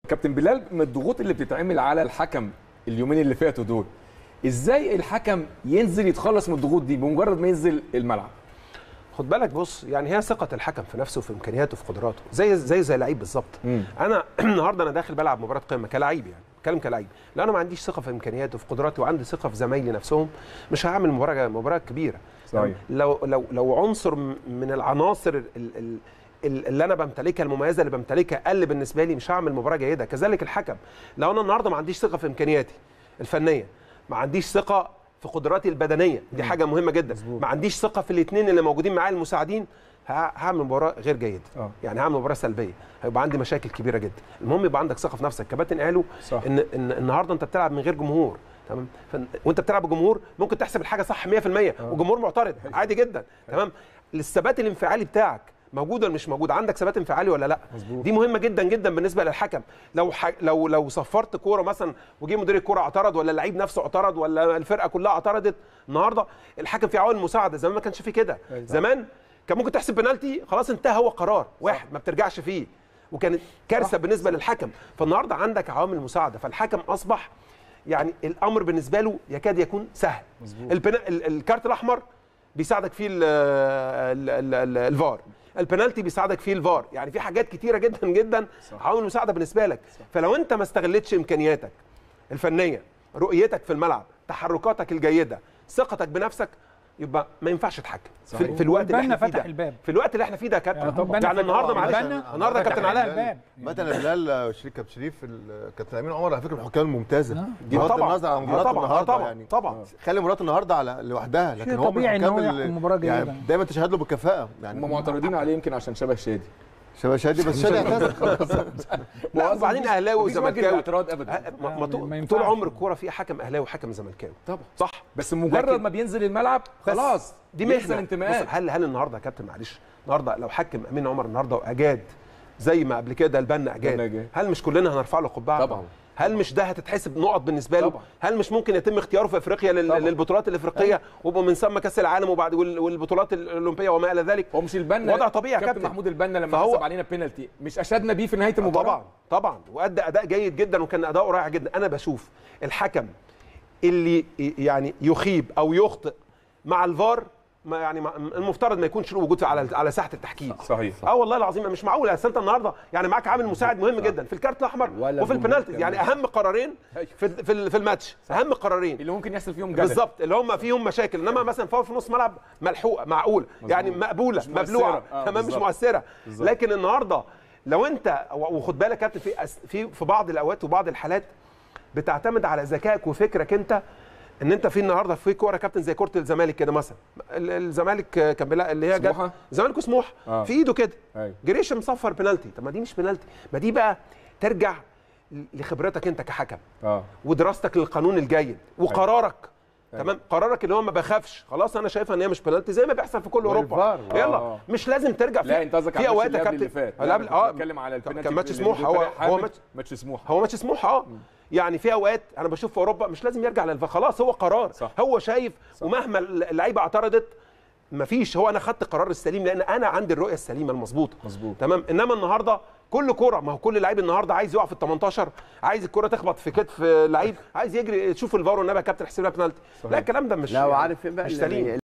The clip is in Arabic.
كابتن بلال، من الضغوط اللي بتتعمل على الحكم اليومين اللي فاتوا دول، ازاي الحكم ينزل يتخلص من الضغوط دي بمجرد ما ينزل الملعب؟ خد بالك، بص، يعني هي ثقه الحكم في نفسه وفي امكانياته وفي قدراته، زي لعيب بالظبط. انا النهارده انا داخل بلعب مباراه قمه كلاعب، يعني بتكلم كلاعب، لا انا ما عنديش ثقه في امكانياتي وفي قدراتي وعندي ثقه في زمايلي نفسهم، مش هعمل مباراه كبيره. صحيح. لو عنصر من العناصر اللي انا بمتلكها، المميزه اللي بمتلكها، قل بالنسبه لي، مش هعمل مباراه جيده. كذلك الحكم، لو انا النهارده ما عنديش ثقه في امكانياتي الفنيه، ما عنديش ثقه في قدراتي البدنيه، دي حاجه مهمه جدا، ما عنديش ثقه في الاثنين اللي موجودين معايا المساعدين، هعمل مباراه غير جيده. يعني هعمل مباراه سلبيه، هيبقى عندي مشاكل كبيره جدا. المهم يبقى عندك ثقه في نفسك. كباتن قالوا ان النهارده انت بتلعب من غير جمهور، تمام، وانت بتلعب بجمهور ممكن تحسب الحاجه صح 100% وجمهور معترض عادي جدا، تمام. الثبات الانفعالي بتاعك موجود ولا مش موجود؟ عندك ثبات انفعالي ولا لا؟ مزبوط. دي مهمه جدا جدا بالنسبه للحكم. لو صفرت كوره مثلا وجي مدير الكوره اعترض، ولا اللعيب نفسه اعترض، ولا الفرقه كلها اعترضت، النهارده الحكم في عوامل مساعده. زمان ما كانش فيه كده. زمان كان ممكن تحسب بنالتي خلاص انتهى، هو قرار واحد ما بترجعش فيه، وكانت كارثه بالنسبه للحكم. فالنهارده عندك عوامل مساعده، فالحكم اصبح يعني الامر بالنسبه له يكاد يكون سهل. الكارت الاحمر بيساعدك فيه الفار، البنالتي بيساعدك فيه الفار، يعني في حاجات كتيره جدا جدا عوامل مساعده بالنسبه لك. فلو انت ما استغلتش امكانياتك الفنيه، رؤيتك في الملعب، تحركاتك الجيده، ثقتك بنفسك، يبقى ما ينفعش تتحكم في الوقت اللي احنا فيه ده. في الوقت اللي احنا فيه ده يا كابتن، يعني النهارده معلش، النهارده كابتن علاء مثلا بلال شريك كابتن شريف، كابتن امين عمر على فكره الحكام الممتازه، بغض النظر عن مباراه النهارده، يعني طبعا خلي مباراه النهارده على لوحدها، لكن هو من الحكام اللي يعني دايما تشهد له بالكفاءه. يعني هم معترضين عليه يمكن عشان شبه شادي، بس شادي اعتذر خلاص. وبعدين اهلاوي وزملكاوي اعتراض ابدا، طول عمر الكوره فيها حكم اهلاوي وحكم زملكاوي طبعا صح، بس مجرد ما بينزل الملعب خلاص دي مهنه انتماءات. هل النهارده يا كابتن معلش، النهارده لو حكم امين عمر النهارده واجاد زي ما قبل كده البنا اجاد، هل مش كلنا هنرفع له قبعه؟ طبعا. هل مش ده هتتحسب نقط بالنسبه له؟ طبعا. هل مش ممكن يتم اختياره في افريقيا للبطولات الافريقيه، ويبقى من ثم كاس العالم وبعد والبطولات الاولمبيه وما الى ذلك؟ هو مش البنا وضع طبيعي يا كابتن محمود البنا لما حسب علينا بينالتي مش اشدنا بيه في نهايه المباراه؟ طبعا وادى اداء جيد جدا وكان اداؤه رائع جدا. انا بشوف الحكم اللي يعني يخيب او يخطئ مع الفار، ما يعني المفترض ما يكونش له وجود على ساحه التحكيم. صحيح. والله العظيم مش معقول. اصل انت النهارده يعني معاك عامل مساعد مهم جدا في الكارت الاحمر وفي البنالتي، يعني اهم قرارين في الماتش، اهم قرارين اللي ممكن يحصل فيهم جدل بالظبط، اللي هم فيهم مشاكل. انما مثلا فاول في نص ملعب ملحوقه معقوله، يعني مقبوله مبلوعه تمام، مش مؤثره. لكن النهارده لو انت، وخد بالك يا كابتن، في بعض الاوقات وبعض الحالات بتعتمد على ذكائك وفكرك انت، ان انت في النهارده في كوره كابتن زي كوره الزمالك كده مثلا، الزمالك كان اللي هي جت الزمالك وسموحه في ايده كده، جريش مصفر بنالتي. طب ما دي مش بنالتي، ما دي بقى ترجع لخبرتك انت كحكم ودراستك للقانون الجيد وقرارك. تمام، قرارك اللي هو ما بخافش، خلاص انا شايفها ان هي مش بنالتي زي ما بيحصل في كل اوروبا. يلا مش لازم ترجع لا انت قصدك في اوقات يا كابتن اللي فات بتكلم على البنالتي كان ماتش سموحه، هو ماتش سموحه يعني في اوقات انا بشوف في اوروبا مش لازم يرجع للفار، خلاص هو قرار صح. هو شايف صح. ومهما اللعيبه اعترضت مفيش، هو انا خدت القرار السليم لان انا عندي الرؤيه السليمه المظبوطه. تمام. انما النهارده كل كوره، ما هو كل لعيب النهارده عايز يقع في ال18، عايز الكوره تخبط في كتف لعيب، عايز يجري تشوف الفار والنبي يا كابتن احسب لها بنالتي. لا الكلام ده مش، لا وعارف فين بقى مش سليم.